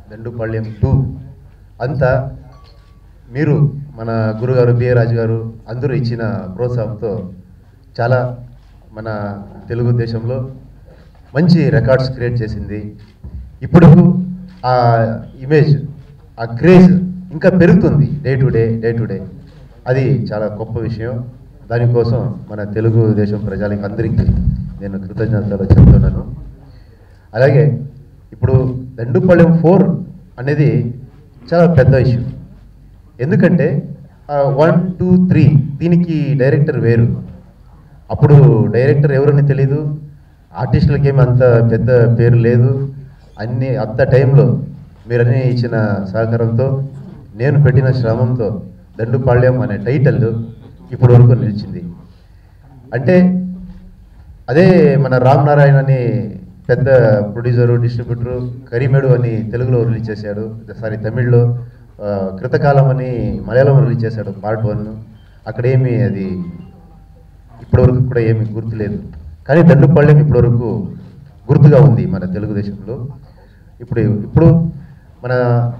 దండుపాళ్యం 2 అంతా మీరు మన గురుగారు బిఏ రాజు గారు అందరూ ఇచ్చిన ప్రోత్సాహంతో చాలా మన తెలుగు దేశంలో మంచి రికార్డ్స్ క్రియేట్ చేసింది. ఇప్పుడు ఆ ఇమేజ్, ఆ క్రేజ్ ఇంకా పెరుగుతుంది డే టు డే. అది చాలా గొప్ప విషయం. దానికోసం మన తెలుగు దేశం ప్రజలకి అందరికీ నేను కృతజ్ఞతలు చెప్తున్నాను. అలాగే ఇప్పుడు దండుపాళ్యం 4 అనేది చాలా పెద్ద ఇష్యూ. ఎందుకంటే 1, 2, 3 దీనికి డైరెక్టర్ వేరు. అప్పుడు డైరెక్టర్ ఎవరని తెలీదు, ఆర్టిస్టులకి ఏమి అంత పెద్ద పేరు లేదు. అంత టైంలో మీరన్నీ ఇచ్చిన సహకారంతో, నేను పెట్టిన శ్రమంతో దండుపాళ్యం అనే టైటిల్ ఇప్పటి వరకు నిలిచింది. అంటే అదే మన రామ్ నారాయణ అని పెద్ద ప్రొడ్యూసరు, డిస్ట్రిబ్యూటరు కరిమేడు అని తెలుగులో రిలీజ్ చేశాడు, తమిళ్లో కృతకాలం అని మలయాళం రిలీజ్ చేశాడు పార్ట్ 1. అక్కడ ఏమి అది ఇప్పటివరకు కూడా ఏమి గుర్తులేదు. కానీ దండుపాళ్యం ఇప్పటివరకు గుర్తుగా ఉంది మన తెలుగుదేశంలో. ఇప్పుడు మన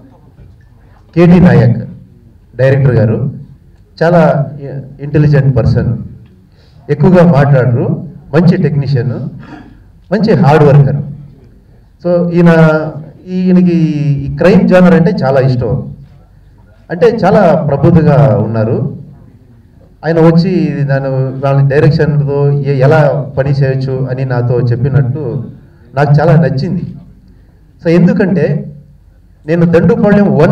కేటీ నాయక్ డైరెక్టర్ గారు చాలా ఇంటెలిజెంట్ పర్సన్, ఎక్కువగా మాట్లాడరు, మంచి టెక్నీషియన్, మంచి హార్డ్ వర్కర్. సో ఈయనకి ఈ క్రైమ్ జానర్ అంటే చాలా ఇష్టం. అంటే చాలా ప్రబుద్ధగా ఉన్నారు. ఆయన వచ్చి వాళ్ళ డైరెక్షన్తో ఎలా పని చేయొచ్చు అని నాతో చెప్పినట్టు నాకు చాలా నచ్చింది. సో ఎందుకంటే నేను దండుపాళ్యం 1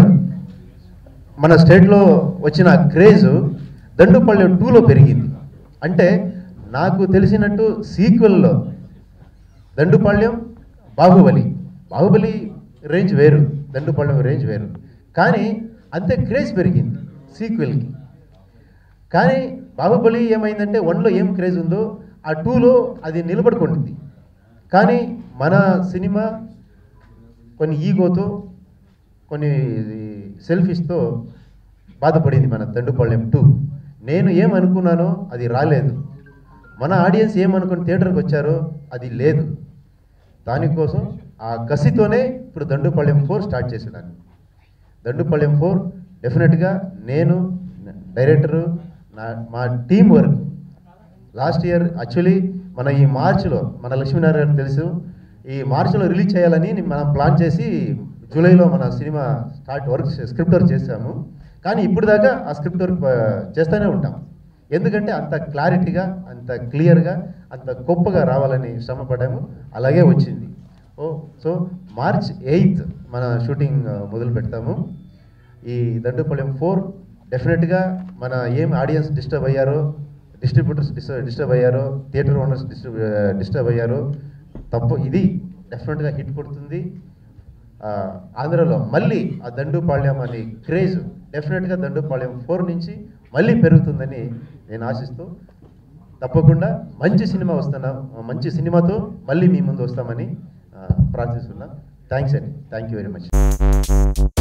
మన స్టేట్లో వచ్చిన క్రేజ్ దండుపాళ్యం 2లో పెరిగింది. అంటే నాకు తెలిసినట్టు సీక్వెల్లో దండుపాళ్యం బాహుబలి రేంజ్ వేరు, దండుపాళ్యం రేంజ్ వేరు. కానీ అంతే క్రేజ్ పెరిగింది సీక్వెల్కి. కానీ బాహుబలి ఏమైందంటే 1లో ఏం క్రేజ్ ఉందో ఆ 2లో అది నిలబడుకుంటుంది. కానీ మన సినిమా కొన్ని ఈగోతో, కొన్ని సెల్ఫిష్తో బాధపడింది మన దండుపాళ్యం 2. నేను ఏమనుకున్నానో అది రాలేదు, మన ఆడియన్స్ ఏమనుకుని థియేటర్కి వచ్చారో అది లేదు. దానికోసం ఆ కసితోనే ఇప్పుడు దండుపాళ్యం 4 స్టార్ట్ చేసేదాన్ని. దండుపాళ్యం 4 డెఫినెట్గా నేను, డైరెక్టరు, మా team work last year actually మన ఈ మార్చిలో మన లక్ష్మీనారాయణ తెలుసు, ఈ మార్చిలో రిలీజ్ చేయాలని మనం ప్లాన్ చేసి జూలైలో మన సినిమా స్క్రిప్ట్ వర్క్ చేసాము. కానీ ఇప్పుడు దాకా ఆ స్క్రిప్ట్ వర్క్ చేస్తూనే ఉంటాం. ఎందుకంటే అంత క్లారిటీగా, అంత క్లియర్గా, అంత గొప్పగా రావాలని శ్రమపడ్డాము. అలాగే వచ్చింది. సో మార్చ్ 8th మన షూటింగ్ మొదలు పెడతాము. ఈ దండుపాళ్యం 4 డెఫినెట్గా మన ఏం ఆడియన్స్ డిస్టర్బ్ అయ్యారో, డిస్ట్రిబ్యూటర్స్ డిస్టర్బ్ అయ్యారో, థియేటర్ ఓనర్స్ డిస్టర్బ్ అయ్యారో ఇది డెఫినెట్గా హిట్ కొడుతుంది. ఆంధ్రలో మళ్ళీ ఆ దండుపాళ్యం అనే క్రేజ్ డెఫినెట్గా దండుపాళ్యం 4 నుంచి మళ్ళీ పెరుగుతుందని నేను ఆశిస్తూ, తప్పకుండా మంచి సినిమాతో మళ్ళీ మీ ముందు వస్తామని ప్రార్థిస్తున్నా. థ్యాంక్స్ అండి. Thank you very much.